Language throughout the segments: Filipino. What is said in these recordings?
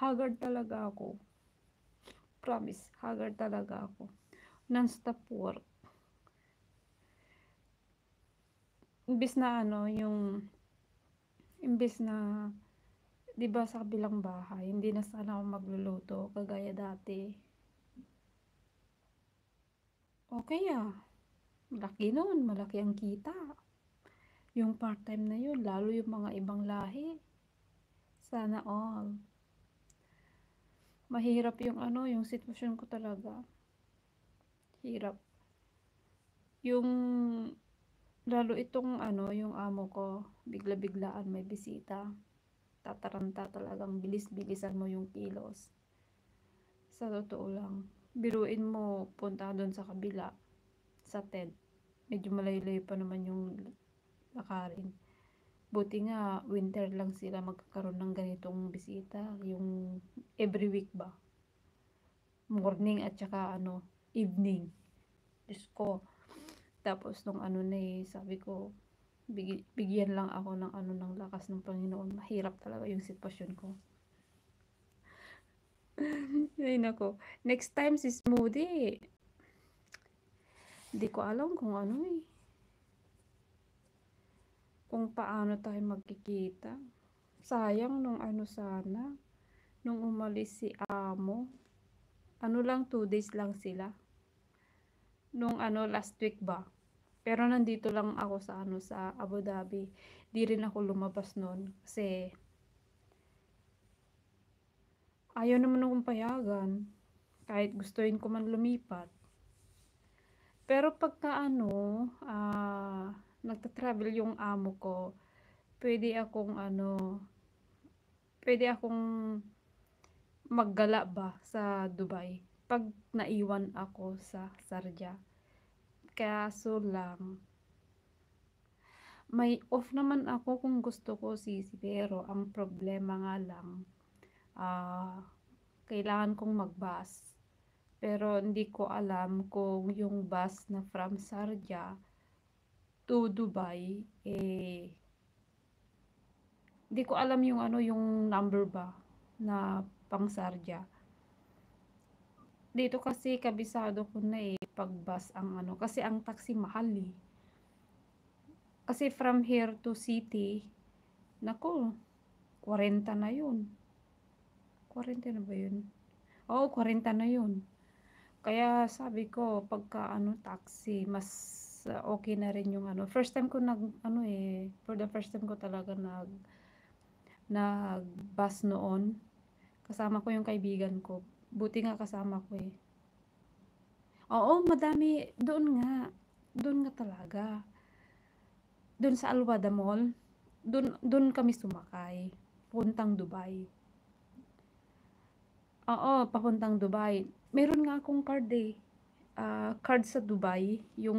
haggard talaga ako. Promise, haggard talaga ako. Non-stop work. Imbes na imbes na 'di ba sa kabilang bahay, hindi na sana ako magluluto kagaya dati. Okay malaki nun, malaki ang kita. Yung part-time na yun, lalo yung mga ibang lahi. Sana all. Mahirap yung sitwasyon ko talaga. Hirap. Yung, lalo itong yung amo ko, bigla-biglaan may bisita. Tataranta talagang bilis-bilisan mo yung kilos. Sa totoo lang. Biruin mo, punta doon sa kabila, sa tent. Medyo malayo-layo pa naman yung lakarin. Buti nga, winter lang sila magkakaroon ng ganitong bisita. Yung every week ba? Morning at saka evening. Diyos ko. Tapos nung sabi ko, bigyan lang ako ng lakas ng Panginoon. Mahirap talaga yung sitwasyon ko. Ay nako. Next time si Smoothie. Hindi ko alam kung kung paano tayo magkikita. Sayang nung sana. Nung umalis si amo. Lang 2 days lang sila. Nung last week ba. Pero nandito lang ako sa Abu Dhabi. Di rin ako lumabas noon kasi ayaw naman akong payagan. Kahit gustuin ko man lumipat. Pero pagka nagta-travel yung amo ko, pwede akong pwede akong maggala ba sa Dubai pag naiwan ako sa Sharjah. Kaso lang, may off naman ako kung gusto ko sisi, pero ang problema nga lang, kailangan kong mag-bus. Pero hindi ko alam kung yung bus na from Sharjah to Dubai, hindi ko alam yung number ba na pang Sharjah. Dito kasi kabisado ko na pag bus ang kasi ang taxi mahal Kasi from here to city, nako, 40 na yun. 40 na ba yun? Oo, 40 na yun. Kaya sabi ko, pagka taxi, mas okay na rin yung First time ko for the first time ko talaga nag bus noon. Kasama ko yung kaibigan ko. Buti nga kasama ko Oo, madami. Doon nga talaga. Doon sa Alwada Mall. Doon kami sumakay. Puntang Dubai. Oo, papuntang Dubai. Meron nga akong card card sa Dubai.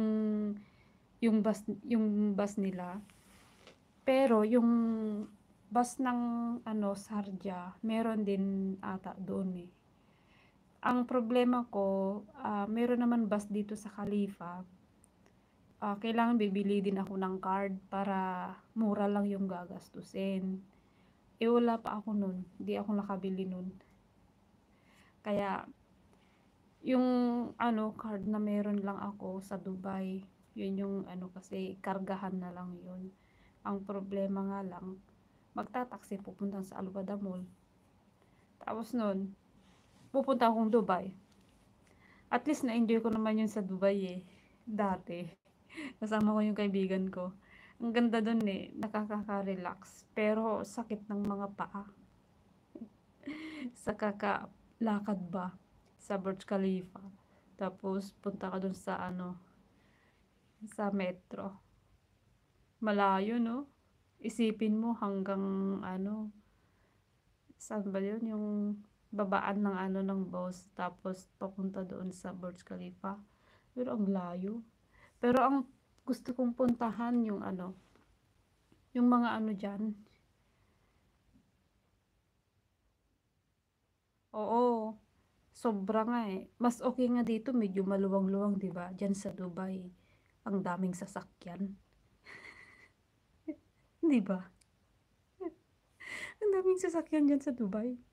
Yung bus nila. Pero yung bus ng Sharjah, meron din ata doon Ang problema ko, meron naman bus dito sa Khalifa. Kailangan bibili din ako ng card para mura lang yung gagastusin. Wala pa ako nun. Hindi ako nakabili nun. Kaya, yung card na meron lang ako sa Dubai, yun yung kasi kargahan na lang yun. Ang problema nga lang, magtataksi pupunta sa Alwada Mall. Tapos nun, pupunta akong Dubai. At least na-enjoy ko naman yun sa Dubai dati. Kasama ko yung kaibigan ko. Ang ganda dun nakakaka-relax. Pero sakit ng mga paa. Sa kakalakad ba sa Burj Khalifa. Tapos punta ka dun sa sa metro. Malayo no? Isipin mo hanggang saan ba yun? Yung babaan ng ng bus. Tapos papunta doon sa Burj Khalifa. Pero ang layo. Pero ang gusto kong puntahan yung yung mga dyan. Oo, sobra nga Mas okay nga dito, medyo maluwang-luwang, 'di ba? Diyan sa Dubai, ang daming sasakyan, 'di ba? Ang daming sasakyan diyan sa Dubai.